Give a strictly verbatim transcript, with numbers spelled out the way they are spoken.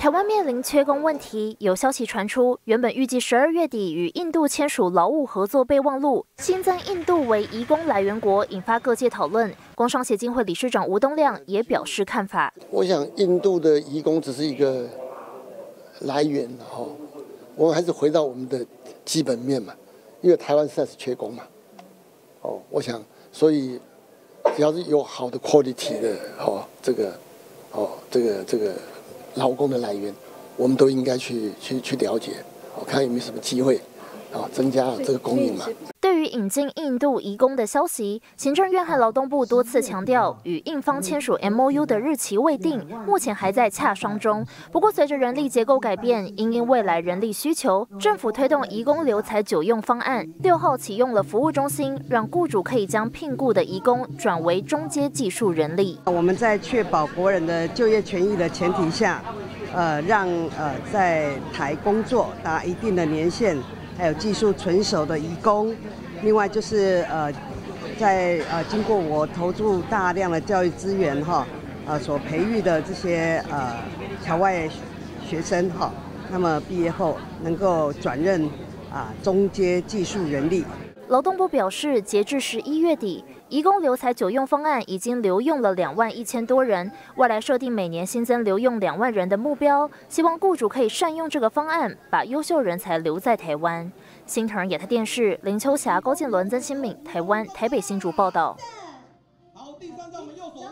台湾面临缺工问题，有消息传出，原本预计十二月底与印度签署劳务合作备忘录，新增印度为移工来源国，引发各界讨论。工商协进会理事长吴东亮也表示看法。 我想，印度的移工只是一个来源哈，我们还是回到我们的基本面嘛，因为台湾实在是缺工嘛。哦，我想，所以只要是有好的 quality 的哦，这个哦，这个这个。劳工的来源，我们都应该去去去了解，我看有没有什么机会，啊，增加这个供应嘛。 对于引进印度移工的消息，行政院和劳动部多次强调，与印方签署 M O U 的日期未定，目前还在洽商中。不过，随着人力结构改变，因应未来人力需求，政府推动移工留才久用方案，六号启用了服务中心，让雇主可以将聘雇的移工转为中阶技术人力。 我们在确保国人的就业权益的前提下，呃，让呃在台工作达一定的年限，还有技术纯熟的移工。另外就是呃，在呃经过我投注大量的教育资源哈，呃所培育的这些呃侨外学生哈，那么毕业后能够转任啊中阶技术人力。 劳动部表示，截至十一月底，移工留才久用方案已经留用了两万一千多人，未来设定每年新增留用两万人的目标，希望雇主可以善用这个方案，把优秀人才留在台湾。新唐人亚太电视林秋霞、高建伦、曾新敏，台湾台北新竹报道。